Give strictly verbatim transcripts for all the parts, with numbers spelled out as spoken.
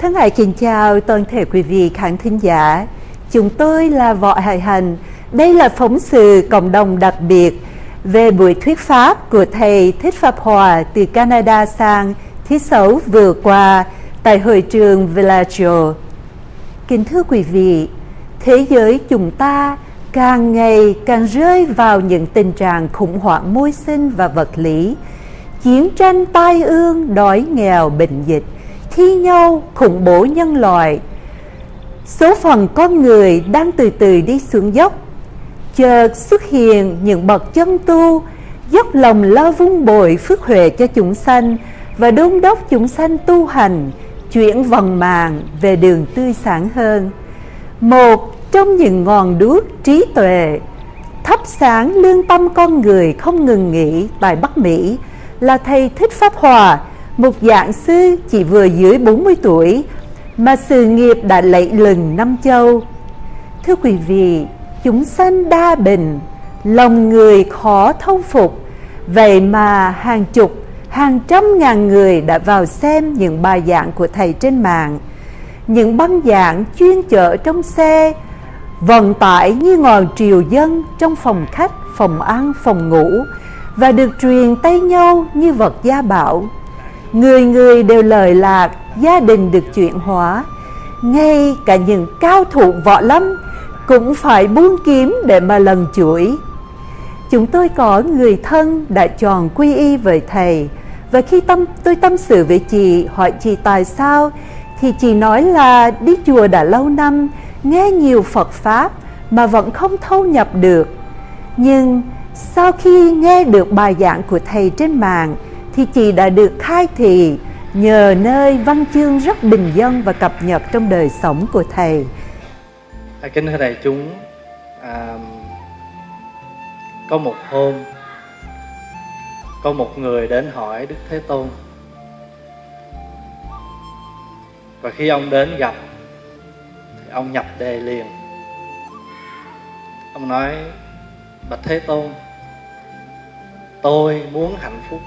Thân ái kính chào toàn thể quý vị khán thính giả. Chúng tôi là Võ Hải Hành. Đây là phóng sự cộng đồng đặc biệt về buổi thuyết pháp của Thầy Thích Pháp Hòa từ Canada sang thứ Sáu vừa qua tại hội trường Villaggio. Kính thưa quý vị, thế giới chúng ta càng ngày càng rơi vào những tình trạng khủng hoảng môi sinh và vật lý, chiến tranh, tai ương, đói nghèo, bệnh dịch, thi nhau, khủng bố nhân loại. Số phận con người đang từ từ đi xuống dốc. Chợt xuất hiện những bậc chân tu dốc lòng lo vun bồi phước huệ cho chúng sanh và đôn đốc chúng sanh tu hành, chuyển vòng mạng về đường tươi sáng hơn. Một trong những ngọn đuốc trí tuệ thắp sáng lương tâm con người không ngừng nghỉ tại Bắc Mỹ là Thầy Thích Pháp Hòa, một giảng sư chỉ vừa dưới bốn mươi tuổi mà sự nghiệp đã lẫy lừng năm châu. Thưa quý vị, chúng sanh đa bình, lòng người khó thâu phục. Vậy mà hàng chục, hàng trăm ngàn người đã vào xem những bài giảng của Thầy trên mạng. Những băng giảng chuyên chở trong xe, vận tải như ngọn triều dân trong phòng khách, phòng ăn, phòng ngủ, và được truyền tay nhau như vật gia bảo. Người người đều lời lạc, gia đình được chuyển hóa. Ngay cả những cao thủ võ lâm cũng phải buông kiếm để mà lần chuỗi. Chúng tôi có người thân đã chọn quy y với Thầy, và khi tâm, tôi tâm sự với chị, hỏi chị tại sao, thì chị nói là đi chùa đã lâu năm, nghe nhiều Phật Pháp mà vẫn không thâu nhập được. Nhưng sau khi nghe được bài giảng của Thầy trên mạng thì chị đã được khai thị nhờ nơi văn chương rất bình dân và cập nhật trong đời sống của Thầy. Kính thưa đại chúng, à, có một hôm có một người đến hỏi Đức Thế Tôn, và khi ông đến gặp thì ông nhập đề liền. Ông nói: bạch Thế Tôn, tôi muốn hạnh phúc.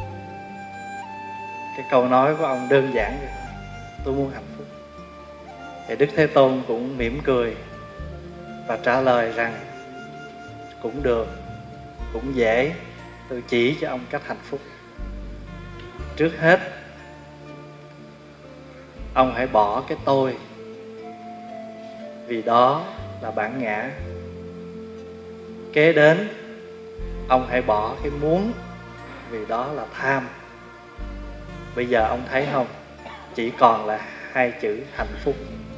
Cái câu nói của ông đơn giản vậy: tôi muốn hạnh phúc. Thì Đức Thế Tôn cũng mỉm cười và trả lời rằng cũng được, cũng dễ, tôi chỉ cho ông cách hạnh phúc. Trước hết, ông hãy bỏ cái tôi, vì đó là bản ngã. Kế đến, ông hãy bỏ cái muốn, vì đó là tham. Bây giờ ông thấy không, chỉ còn là hai chữ hạnh phúc.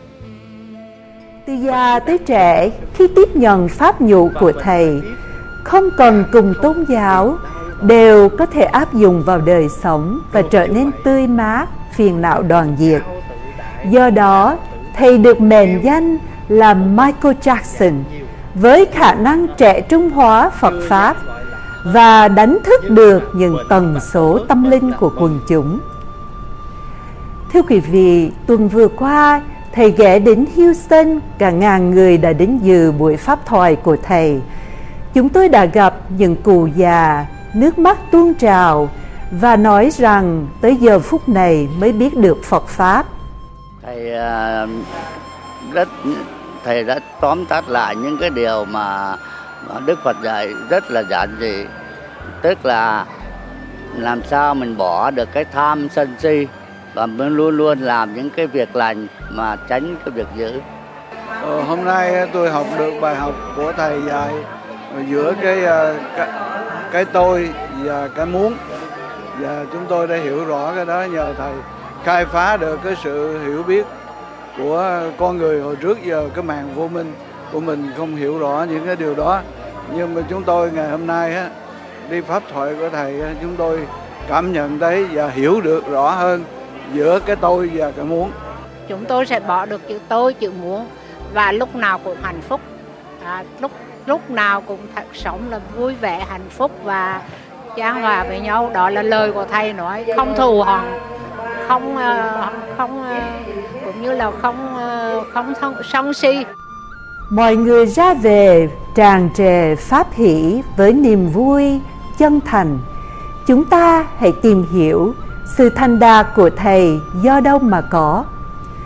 Từ già tới trẻ, khi tiếp nhận pháp nhũ của Thầy, không cần cùng tôn giáo, đều có thể áp dụng vào đời sống và trở nên tươi mát, phiền não đoạn diệt. Do đó, Thầy được mệnh danh là Michael Jackson, với khả năng trẻ trung hóa Phật Pháp và đánh thức được những tần số tâm linh của quần chúng. Thưa quý vị, tuần vừa qua, Thầy ghé đến Houston, cả ngàn người đã đến dự buổi pháp thoại của Thầy. Chúng tôi đã gặp những cụ già, nước mắt tuôn trào và nói rằng tới giờ phút này mới biết được Phật Pháp. Thầy rất Thầy đã tóm tắt lại những cái điều mà Đức Phật dạy rất là giản dị. Tức là làm sao mình bỏ được cái tham sân si và mình luôn luôn làm những cái việc lành mà tránh cái việc dữ. Ờ, hôm nay tôi học được bài học của Thầy dạy giữa cái, cái cái tôi và cái muốn, và chúng tôi đã hiểu rõ cái đó nhờ Thầy khai phá được cái sự hiểu biết của con người hồi trước giờ. Cái màn vô minh của mình không hiểu rõ những cái điều đó, nhưng mà chúng tôi ngày hôm nay á, đi pháp thoại của Thầy á, chúng tôi cảm nhận thấy và hiểu được rõ hơn giữa cái tôi và cái muốn. Chúng tôi sẽ bỏ được chữ tôi, chữ muốn, và lúc nào cũng hạnh phúc, à, lúc lúc nào cũng thật sống là vui vẻ, hạnh phúc và chan hòa với nhau. Đó là lời của Thầy nói, không thù hằn, không không cũng như là không không sân si. Mọi người ra về tràn trề pháp hỷ với niềm vui chân thành. Chúng ta hãy tìm hiểu sự thành đạt của Thầy do đâu mà có.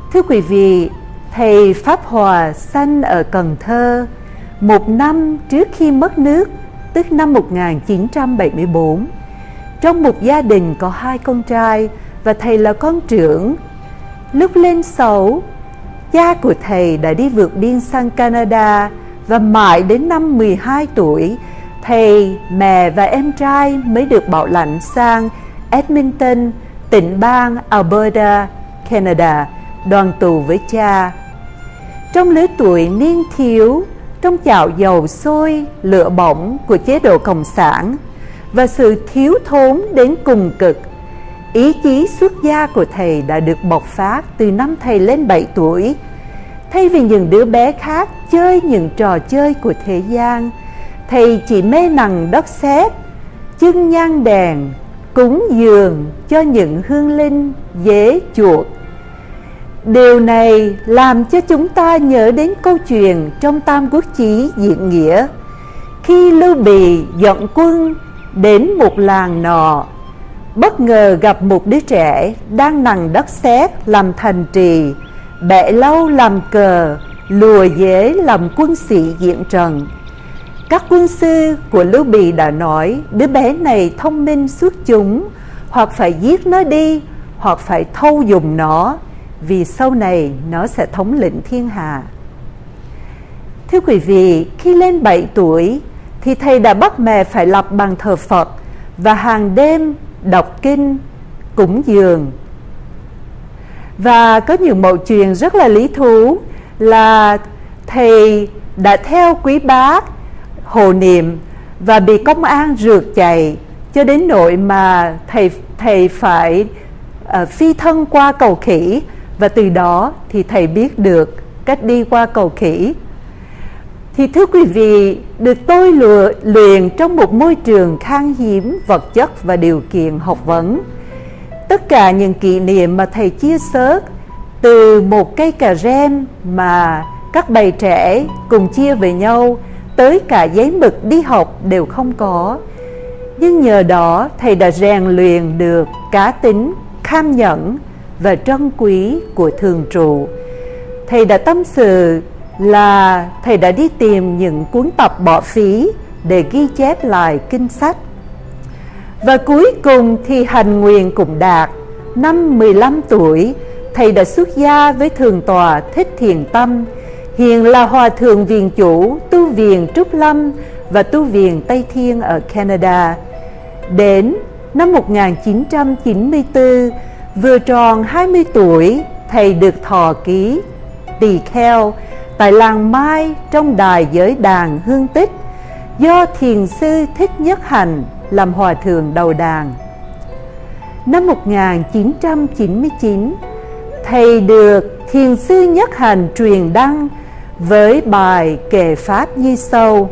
Thưa quý vị, thầy Pháp Hòa sanh ở Cần Thơ một năm trước khi mất nước, tức năm một nghìn chín trăm bảy mươi tư. Trong một gia đình có hai con trai và thầy là con trưởng. Lúc lên sáu, cha của thầy đã đi vượt biên sang Canada và mãi đến năm mười hai tuổi, thầy, mẹ và em trai mới được bảo lãnh sang Edmonton, tỉnh bang Alberta, Canada, đoàn tụ với cha. Trong lứa tuổi niên thiếu, trong chảo dầu sôi, lửa bỏng của chế độ Cộng sản và sự thiếu thốn đến cùng cực, ý chí xuất gia của thầy đã được bộc phát từ năm thầy lên bảy tuổi. Thay vì những đứa bé khác chơi những trò chơi của thế gian, thầy chỉ mê nằng đất sét, chưng nhang đèn, cúng dường cho những hương linh dễ chuộc. Điều này làm cho chúng ta nhớ đến câu chuyện trong Tam Quốc Chí diễn nghĩa, khi Lưu Bị dẫn quân đến một làng nọ, bất ngờ gặp một đứa trẻ đang nằng đất sét làm thành trì, bẻ lâu làm cờ, lùa dế làm quân sĩ diện trận. Các quân sư của Lưu Bị đã nói đứa bé này thông minh xuất chúng, hoặc phải giết nó đi, hoặc phải thâu dùng nó, vì sau này nó sẽ thống lĩnh thiên hạ. Thưa quý vị, khi lên bảy tuổi thì thầy đã bắt mẹ phải lập bàn thờ Phật và hàng đêm đọc kinh, cúng dường. Và có những mẩu chuyện rất là lý thú là thầy đã theo quý bác hộ niệm và bị công an rượt chạy, cho đến nỗi mà thầy thầy phải uh, phi thân qua cầu khỉ, và từ đó thì thầy biết được cách đi qua cầu khỉ. Thì thưa quý vị, được tôi luyện trong một môi trường khan hiếm vật chất và điều kiện học vấn. Tất cả những kỷ niệm mà thầy chia sớt, từ một cây cà rem mà các bầy trẻ cùng chia với nhau, tới cả giấy mực đi học đều không có. Nhưng nhờ đó thầy đã rèn luyện được cá tính, kham nhẫn và trân quý của thường trụ. Thầy đã tâm sự là thầy đã đi tìm những cuốn tập bỏ phí để ghi chép lại kinh sách. Và cuối cùng thì hành nguyện cũng đạt. Năm mười lăm tuổi, thầy đã xuất gia với Thượng tọa Thích Thiền Tâm, hiện là Hòa thượng viện chủ tu viện Trúc Lâm và tu viện Tây Thiên ở Canada. Đến năm một nghìn chín trăm chín mươi tư, vừa tròn hai mươi tuổi, thầy được thọ ký tỳ kheo tại làng Mai trong đài giới đàn Hương Tích, do thiền sư Thích Nhất Hạnh làm hòa thượng đầu đàn. Năm một nghìn chín trăm chín mươi chín, thầy được thiền sư Nhất Hạnh truyền đăng với bài kệ Pháp như sau: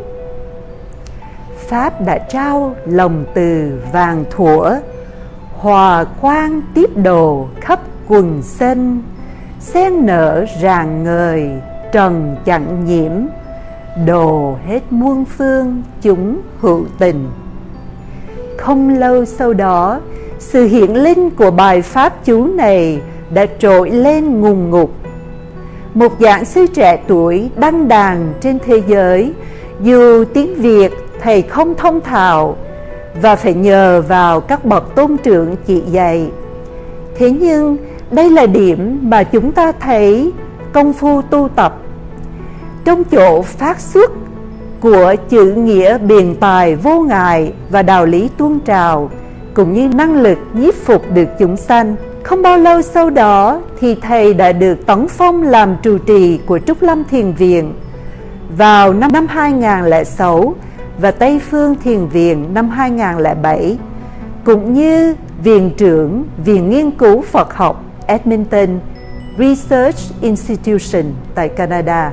Pháp đã trao lòng từ vàng thuở, hòa quang tiếp đồ khắp quần sinh, sen nở rạng ngời trần chẳng nhiễm, đồ hết muôn phương chúng hữu tình. Không lâu sau đó, sự hiện linh của bài pháp chú này đã trỗi lên ngùng ngục. Một giảng sư trẻ tuổi đăng đàn trên thế giới, dù tiếng Việt thầy không thông thạo và phải nhờ vào các bậc tôn trưởng chỉ dạy. Thế nhưng đây là điểm mà chúng ta thấy công phu tu tập. Trong chỗ phát xuất của chữ nghĩa biện tài vô ngại và đạo lý tuôn trào, cũng như năng lực nhiếp phục được chúng sanh. Không bao lâu sau đó thì thầy đã được tấn phong làm trụ trì của Trúc Lâm Thiền Viện vào năm, năm hai nghìn không trăm lẻ sáu và Tây Phương Thiền Viện năm hai nghìn không trăm lẻ bảy, cũng như Viện trưởng Viện Nghiên cứu Phật học Edmonton Research Institution tại Canada.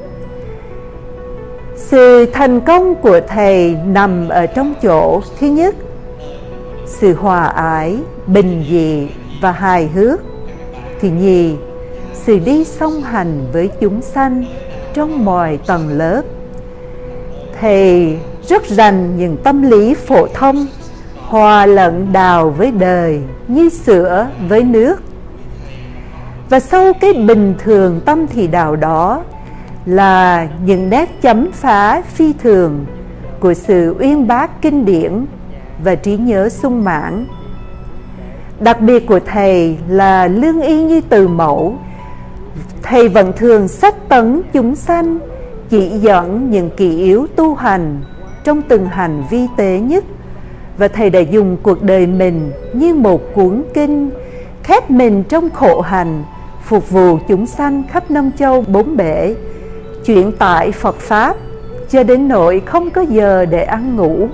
Sự thành công của thầy nằm ở trong chỗ: thứ nhất, sự hòa ái, bình dị và hài hước; thứ nhì, sự đi song hành với chúng sanh trong mọi tầng lớp. Thầy rất rành những tâm lý phổ thông, hòa lẫn đạo với đời như sữa với nước. Và sau cái bình thường tâm thì đạo đó là những nét chấm phá phi thường của sự uyên bác kinh điển và trí nhớ sung mãn. Đặc biệt của Thầy là lương y như từ mẫu. Thầy vẫn thường sách tấn chúng sanh, chỉ dẫn những kỷ yếu tu hành trong từng hành vi tế nhất. Và Thầy đã dùng cuộc đời mình như một cuốn kinh, khép mình trong khổ hành, phục vụ chúng sanh khắp năm châu bốn bể, chuyển tải Phật Pháp cho đến nỗi không có giờ để ăn ngủ.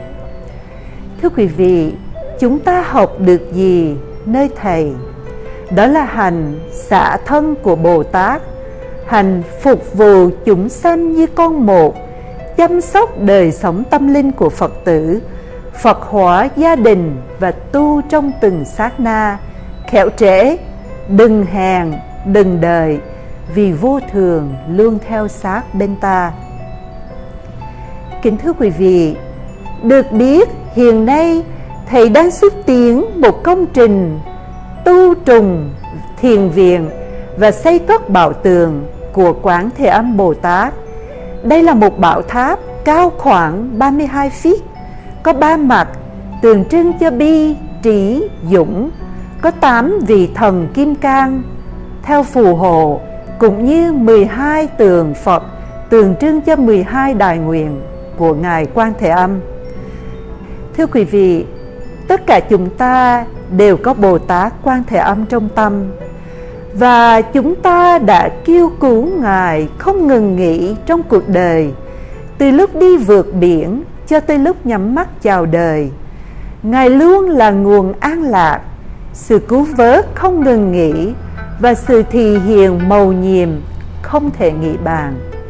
Thưa quý vị, chúng ta học được gì nơi Thầy? Đó là hành xả thân của Bồ Tát, hành phục vụ chúng sanh như con một, chăm sóc đời sống tâm linh của Phật tử, Phật hóa gia đình và tu trong từng sát na, khéo trễ, đừng hèn, đừng đợi, vì vô thường luôn theo sát bên ta. Kính thưa quý vị, được biết hiện nay Thầy đang xúc tiến một công trình tu trùng thiền viện và xây cất bảo tường của Quán Thế Âm Bồ Tát. Đây là một bảo tháp cao khoảng ba mươi hai feet, có ba mặt tượng trưng cho bi, trí, dũng, có tám vị thần kim cang theo phù hộ, cũng như mười hai tượng Phật tượng trưng cho mười hai đại nguyện của Ngài Quan Thế Âm. Thưa quý vị, tất cả chúng ta đều có Bồ Tát Quan Thế Âm trong tâm, và chúng ta đã kêu cứu Ngài không ngừng nghỉ trong cuộc đời, từ lúc đi vượt biển cho tới lúc nhắm mắt chào đời. Ngài luôn là nguồn an lạc, sự cứu vớt không ngừng nghỉ và sự thị hiện mầu nhiệm không thể nghĩ bàn.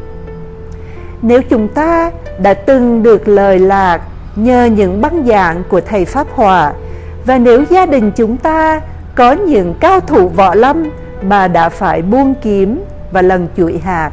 Nếu chúng ta đã từng được lời lạc nhờ những băng giảng của Thầy Pháp Hòa, và nếu gia đình chúng ta có những cao thủ võ lâm mà đã phải buông kiếm và lần chuỗi hạt,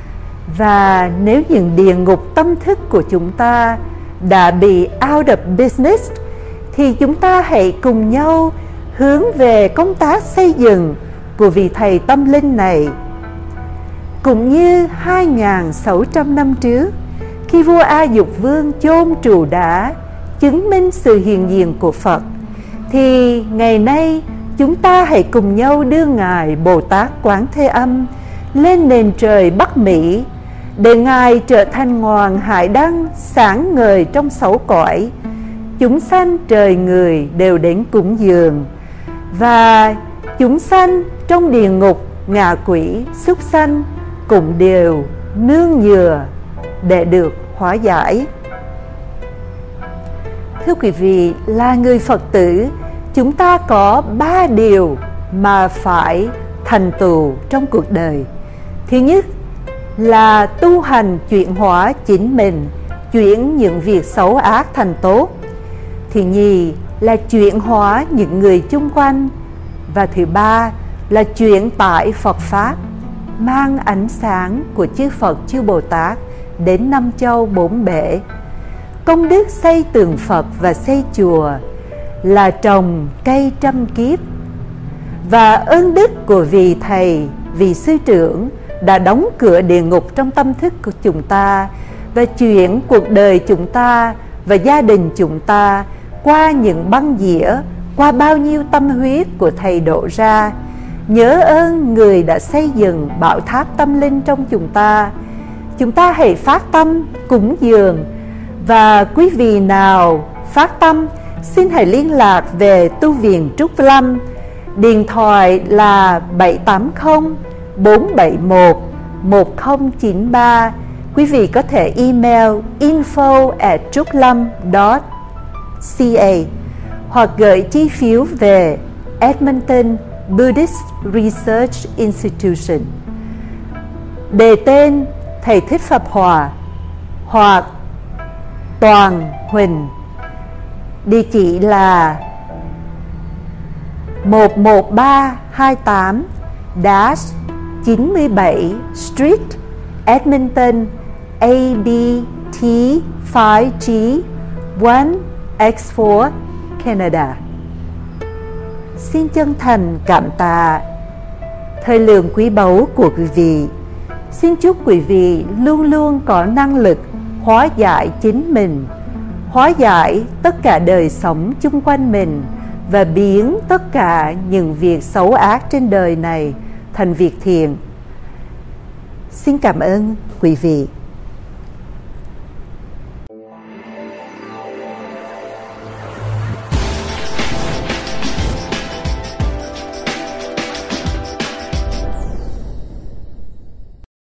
và nếu những địa ngục tâm thức của chúng ta đã bị out of business, thì chúng ta hãy cùng nhau hướng về công tác xây dựng của vị Thầy tâm linh này. Cũng như hai nghìn sáu trăm năm trước, khi vua A Dục Vương chôn trụ đá chứng minh sự hiện diện của Phật, thì ngày nay chúng ta hãy cùng nhau đưa Ngài Bồ Tát Quán Thế Âm lên nền trời Bắc Mỹ, để Ngài trở thành ngọn hải đăng sáng ngời trong sáu cõi. Chúng sanh trời người đều đến cúng dường, và chúng sanh trong địa ngục, ngạ quỷ, súc sanh cũng đều nương nhờ để được hóa giải. Thưa quý vị, là người Phật tử, chúng ta có ba điều mà phải thành tựu trong cuộc đời. Thứ nhất là tu hành chuyển hóa chính mình, chuyển những việc xấu ác thành tốt. Thứ nhì là chuyển hóa những người chung quanh. Và thứ ba là chuyển tải Phật Pháp, mang ánh sáng của chư Phật chư Bồ Tát đến năm châu bốn bể. Công đức xây tượng Phật và xây chùa là trồng cây trăm kiếp. Và ơn đức của vị Thầy, vị Sư Trưởng đã đóng cửa địa ngục trong tâm thức của chúng ta, và chuyển cuộc đời chúng ta và gia đình chúng ta qua những băng dĩa, qua bao nhiêu tâm huyết của Thầy đổ ra. Nhớ ơn người đã xây dựng bảo tháp tâm linh trong chúng ta. Chúng ta hãy phát tâm cúng dường. Và quý vị nào phát tâm, xin hãy liên lạc về tu viện Trúc Lâm. Điện thoại là bảy tám không bốn bảy một một không chín ba. Quý vị có thể email info at truklam dot ca hoặc gửi chi phiếu về Edmonton Buddhist Research Institution, đề tên Thầy Thích Pháp Hòa hoặc Toàn Huỳnh. Địa chỉ là một một ba hai tám chín mươi bảy Street, Edmonton, A B T năm G một X bốn, Canada. Xin chân thành cảm tạ thời lượng quý báu của quý vị. Xin chúc quý vị luôn luôn có năng lực hóa giải chính mình, hóa giải tất cả đời sống chung quanh mình và biến tất cả những việc xấu ác trên đời này thành việc thiện. Xin cảm ơn quý vị.